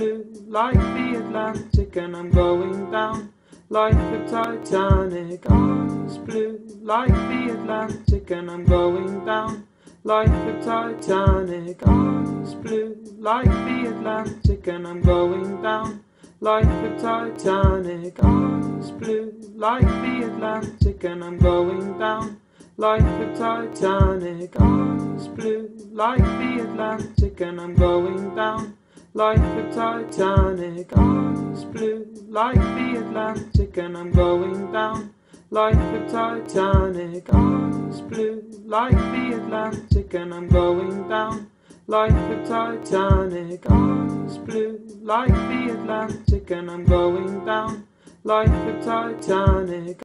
blue like the Atlantic, and I'm going down like the Titanic. Eyes blue like the Atlantic, and I'm going down like the Titanic. Eyes blue like the Atlantic, and I'm going down like the Titanic. Eyes blue like the Atlantic, and I'm going down like the Titanic. Eyes blue like the Atlantic, and I'm going down like the Titanic. Eyes blue like the Atlantic, and I'm going down like the Titanic. Eyes blue like the Atlantic, and I'm going down like the Titanic. Eyes blue like the Atlantic, and I'm going down like the Titanic.